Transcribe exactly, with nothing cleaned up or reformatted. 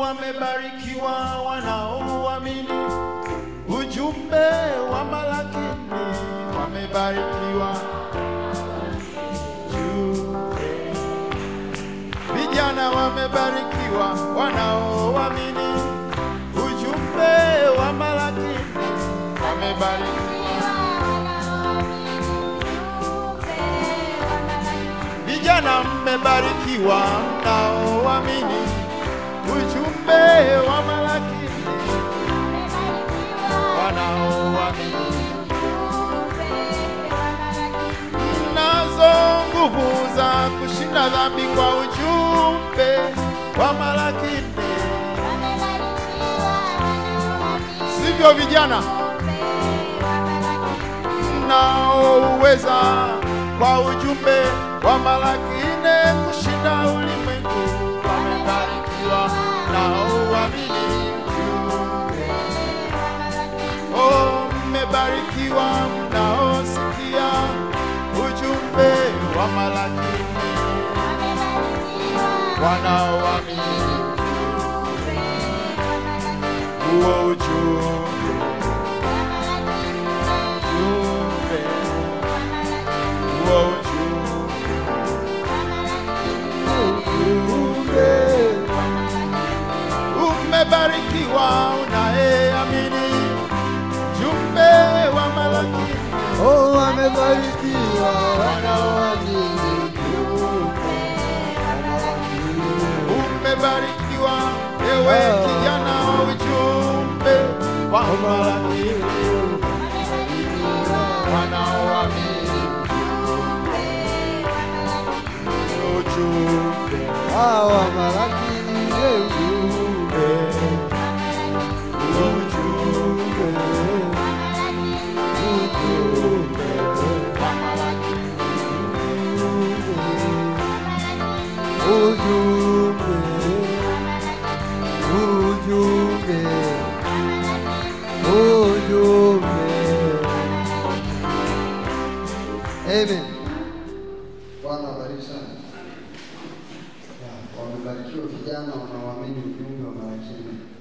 wamebarikiwa wanaoamini ujumbe wa Malaki nne. Wamebarikiwa vijana, wamebarikiwa wanaoamini ujumbe wa Malaki nne. Wamebarikiwa vijana, mmebarikiwa mnaoamini ujumbe wa Malaki nne. Wanaoamini nazo nguvu za kushinda dhambi kwa ujumbe wa Malaki nne. Sivyo vijana? Nao uweza kwa ujumbe wa Malaki nne kushinda ulimwengu. Wamebarikiwa nao uamini ujumbe. Oh, mmebarikiwa mnaosikia ujumbe wa Malaki nne. Wanaoamini huo ujumbe, ujumbe, huo ujumbe, ujumbe. Umebarikiwa unayeamini ujumbe wa Malaki nne. Oh, wamebarikiwa wanaoamini. Umebarikiwa ewe kijana ujumbe wa Malaki nne. Wanaoamini ujumbe wa Malaki nne, ujumbe, ujumbe, ujumbe wa Malaki ujumbe, ujumbe, ujumbe. Amen. Bwana bariki sana. Wamebarikiwa vijana wanaoamini ujumbe wa Malaki nne.